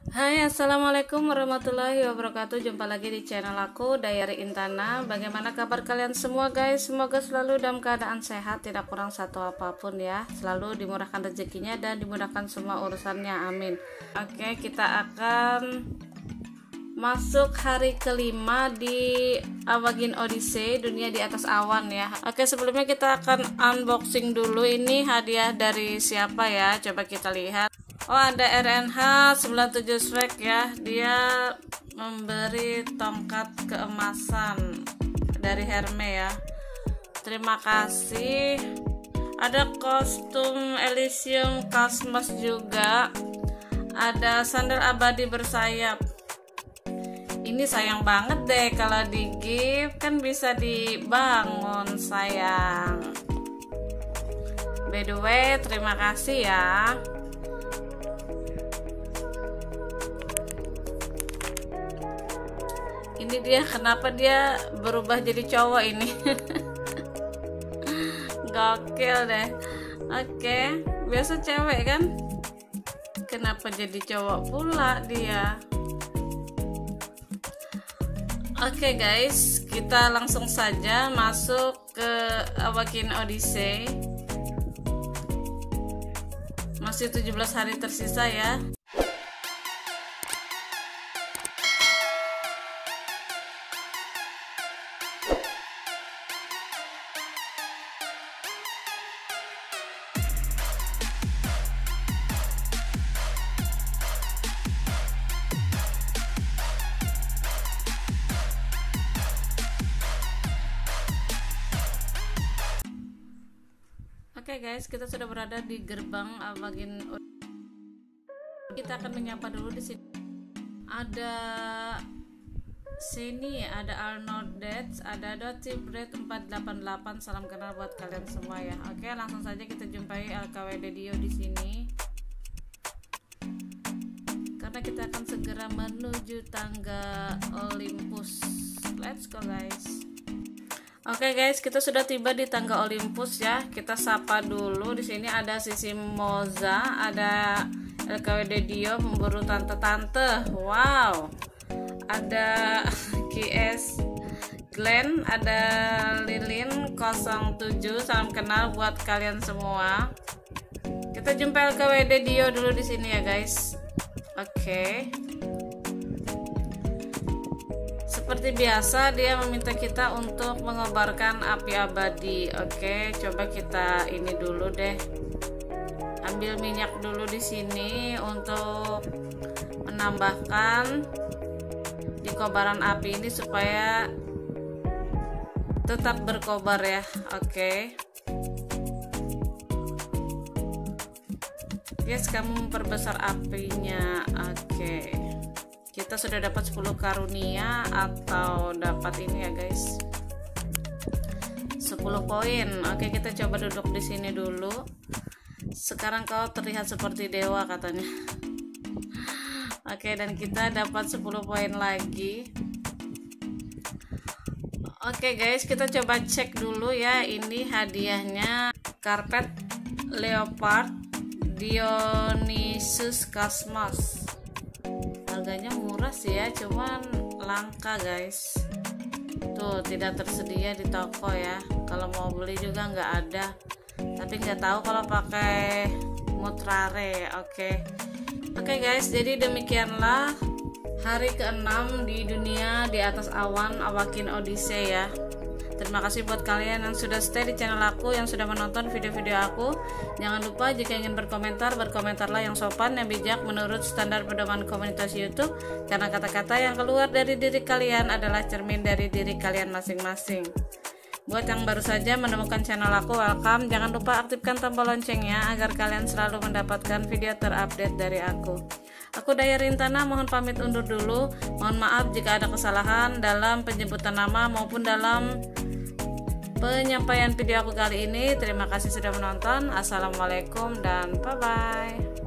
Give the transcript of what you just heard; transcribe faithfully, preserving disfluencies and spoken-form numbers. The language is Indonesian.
Hai, assalamualaikum warahmatullahi wabarakatuh. Jumpa lagi di channel aku, Dayari Intana. Bagaimana kabar kalian semua guys? Semoga selalu dalam keadaan sehat, tidak kurang satu apapun ya. Selalu dimurahkan rezekinya dan dimudahkan semua urusannya, amin. Oke, kita akan masuk hari kelima di Awagin Odyssey, dunia di atas awan ya. Oke, sebelumnya kita akan unboxing dulu. Ini hadiah dari siapa ya? Coba kita lihat. Oh, ada R N H sembilan puluh tujuh Swag ya. Dia memberi tongkat keemasan dari Hermes ya. Terima kasih. Ada kostum Elysium Cosmos juga. Ada sandal abadi bersayap. Ini sayang banget deh kalau di gift, kan bisa dibangun sayang. By the way, terima kasih ya. Ini dia, kenapa dia berubah jadi cowok ini? Gokil deh. Oke, biasa cewek kan, kenapa jadi cowok pula dia? Oke guys, kita langsung saja masuk ke Awagin Odyssey. Masih tujuh belas hari tersisa ya. Oke okay guys, kita sudah berada di gerbang Awagin. Kita akan menyapa dulu di sini. Ada sini, ada Arnold Dets, ada Doti Bread empat delapan delapan. Salam kenal buat kalian semua ya. Oke, okay, langsung saja kita jumpai L K W D Dio di sini. Karena kita akan segera menuju tangga Olympus. Let's go guys. Oke okay guys, kita sudah tiba di tangga Olympus ya. Kita sapa dulu. Di sini ada Sisi Moza, ada L K W D Dio memburu tante-tante. Wow. Ada K S Glenn, ada Lilin nol tujuh. Salam kenal buat kalian semua. Kita jumpa L K W D Dio dulu di sini ya guys. Oke. Okay. Seperti biasa dia meminta kita untuk mengobarkan api abadi. Oke, coba kita ini dulu deh. Ambil minyak dulu di sini untuk menambahkan di kobaran api ini supaya tetap berkobar ya. Oke. Yes, kamu memperbesar apinya. Oke. Kita sudah dapat sepuluh karunia atau dapat ini ya guys, sepuluh poin. Oke, kita coba duduk di sini dulu. Sekarang kau terlihat seperti dewa katanya. Oke, dan kita dapat sepuluh poin lagi. Oke guys, kita coba cek dulu ya. Ini hadiahnya karpet leopard Dionysus Cosmos. Harganya murah sih ya, cuman langka guys. Tuh, tidak tersedia di toko ya. Kalau mau beli juga nggak ada. Tapi nggak tahu kalau pakai mutrare. Oke, oke guys. Jadi demikianlah hari keenam di dunia di atas awan Awagin Odyssey ya. Terima kasih buat kalian yang sudah stay di channel aku, yang sudah menonton video-video aku. Jangan lupa jika ingin berkomentar, berkomentarlah yang sopan, yang bijak menurut standar pedoman komunitas YouTube. Karena kata-kata yang keluar dari diri kalian adalah cermin dari diri kalian masing-masing. Buat yang baru saja menemukan channel aku, welcome. Jangan lupa aktifkan tombol loncengnya agar kalian selalu mendapatkan video terupdate dari aku. Aku Dayari Intana mohon pamit undur dulu. Mohon maaf jika ada kesalahan dalam penyebutan nama maupun dalam penyampaian video aku kali ini. Terima kasih sudah menonton. Assalamualaikum dan bye bye.